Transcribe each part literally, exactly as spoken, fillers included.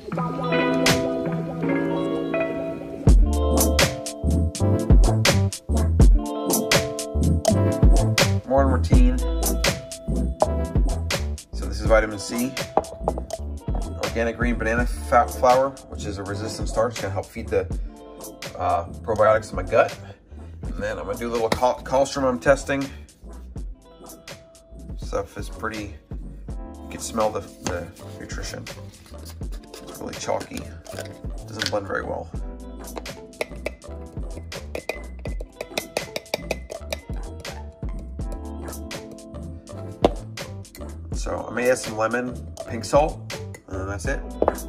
Morning routine. So this is vitamin C, organic green banana fat flour, which is a resistant starch, it's gonna help feed the uh, probiotics in my gut. And then I'm gonna do a little col colostrum I'm testing. Stuff is pretty, you can smell the, the nutrition. It's really chalky, doesn't blend very well. So I may add some lemon, pink salt, and that's it.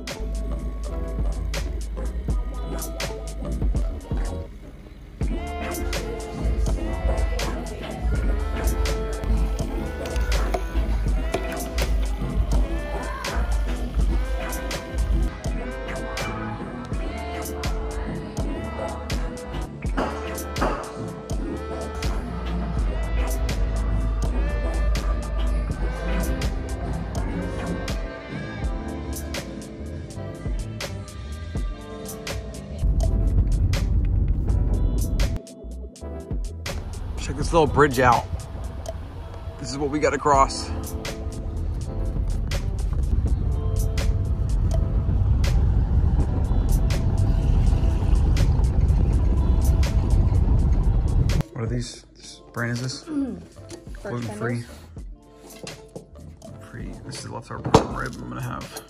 Check this little bridge out. This is what we got to cross. What are these? This brand is this? Mm. Gluten free. Free. This is leftover rib I'm gonna have.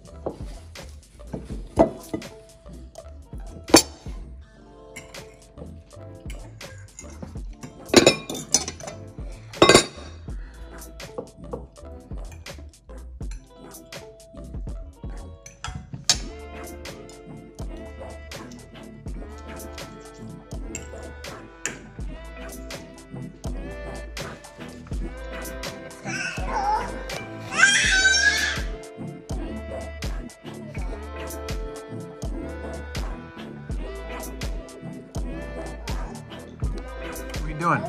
Doing?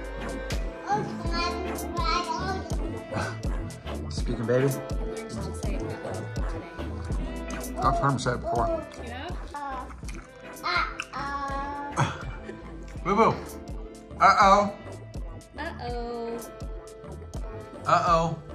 Speaking, baby. I've heard him say it before. Boo boo. Uh oh. Uh oh. Uh oh.